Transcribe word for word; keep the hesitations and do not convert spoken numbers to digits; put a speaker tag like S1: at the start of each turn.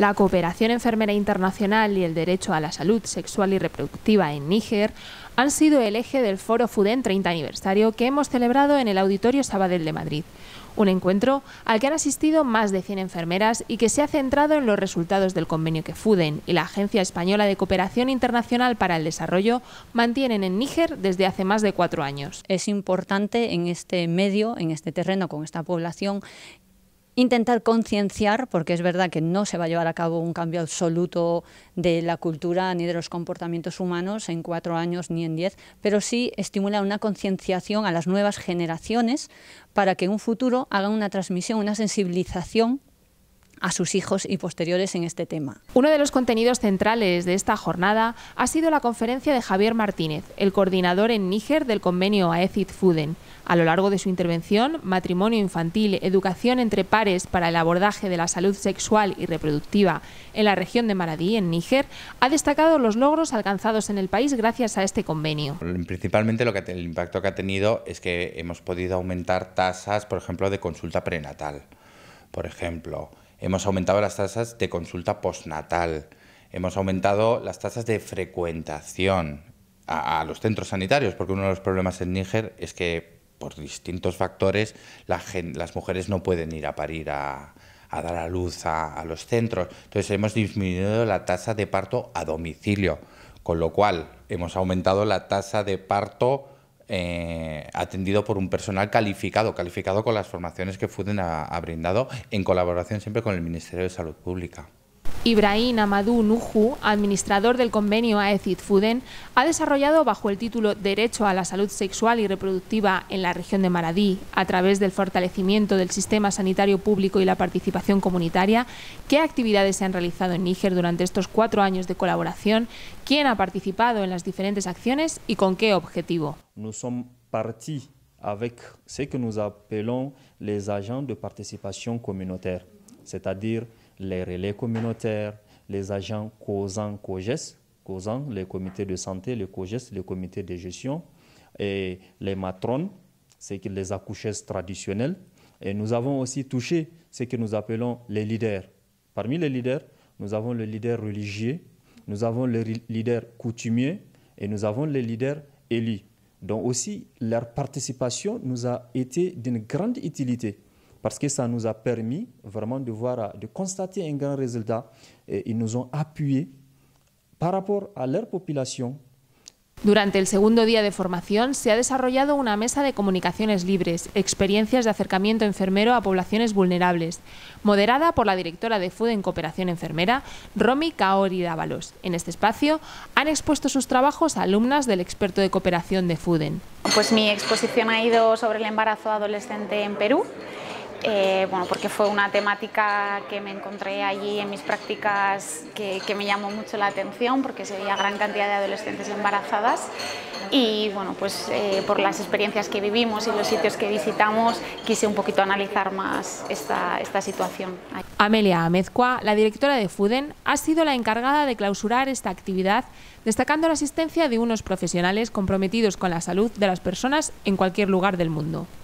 S1: La cooperación enfermera internacional y el derecho a la salud sexual y reproductiva en Níger han sido el eje del Foro FUDEN treinta aniversario que hemos celebrado en el Auditorio Sabadell de Madrid. Un encuentro al que han asistido más de cien enfermeras y que se ha centrado en los resultados del convenio que FUDEN y la Agencia Española de Cooperación Internacional para el Desarrollo mantienen en Níger desde hace más de cuatro años.
S2: Es importante en este medio, en este terreno, con esta población, intentar concienciar, porque es verdad que no se va a llevar a cabo un cambio absoluto de la cultura ni de los comportamientos humanos en cuatro años ni en diez, pero sí estimular una concienciación a las nuevas generaciones para que en un futuro hagan una transmisión, una sensibilización a sus hijos y posteriores en este tema.
S1: Uno de los contenidos centrales de esta jornada ha sido la conferencia de Javier Martínez, el coordinador en Níger del convenio AECID-FUDEN. A lo largo de su intervención, Matrimonio infantil, educación entre pares para el abordaje de la salud sexual y reproductiva en la región de Maradi, en Níger, ha destacado los logros alcanzados en el país gracias a este convenio.
S3: Principalmente lo que el impacto que ha tenido es que hemos podido aumentar tasas, por ejemplo, de consulta prenatal. Por ejemplo, hemos aumentado las tasas de consulta postnatal, hemos aumentado las tasas de frecuentación a, a los centros sanitarios, porque uno de los problemas en Níger es que por distintos factores la gen, las mujeres no pueden ir a parir a, a dar a luz a, a los centros. Entonces hemos disminuido la tasa de parto a domicilio, con lo cual hemos aumentado la tasa de parto Eh, atendido por un personal calificado, calificado con las formaciones que FUDEN ha, ha brindado en colaboración siempre con el Ministerio de Salud Pública.
S1: Ibrahim Amadou Nuhu, administrador del convenio AECID-FUDEN, ha desarrollado bajo el título Derecho a la salud sexual y reproductiva en la región de Maradi, a través del fortalecimiento del sistema sanitario público y la participación comunitaria, qué actividades se han realizado en Níger durante estos cuatro años de colaboración, quién ha participado en las diferentes acciones y con qué objetivo.
S4: Nous sommes partis avec ce que nous appelons les agents de participation communautaire, c'est-à-dire les relais communautaires, les agents COSAN, COGES, COSAN, les comités de santé, les COGES, les comités de gestion, et les matrones, c'est que les accoucheuses traditionnelles. Et nous avons aussi touché ce que nous appelons les leaders. Parmi les leaders, nous avons le leader religieux, nous avons le leader coutumier et nous avons les leaders élus. Donc aussi, leur participation nous a été d'une grande utilité, parce que ça nous a permis vraiment de voir, de constater un grand résultat. Et ils nous ont appuyés par rapport à leur population.
S1: Durante el segundo día de formación se ha desarrollado una mesa de comunicaciones libres, experiencias de acercamiento enfermero a poblaciones vulnerables, moderada por la directora de FUDEN Cooperación Enfermera, Romy Kaori Dávalos. En este espacio han expuesto sus trabajos a alumnas del experto de cooperación de FUDEN.
S5: Pues mi exposición ha ido sobre el embarazo adolescente en Perú. Eh, bueno, porque fue una temática que me encontré allí en mis prácticas que, que me llamó mucho la atención, porque se veía gran cantidad de adolescentes embarazadas y bueno, pues eh, por las experiencias que vivimos y los sitios que visitamos quise un poquito analizar más esta, esta situación.
S1: Amelia Amezcua, la directora de FUDEN, ha sido la encargada de clausurar esta actividad, destacando la asistencia de unos profesionales comprometidos con la salud de las personas en cualquier lugar del mundo.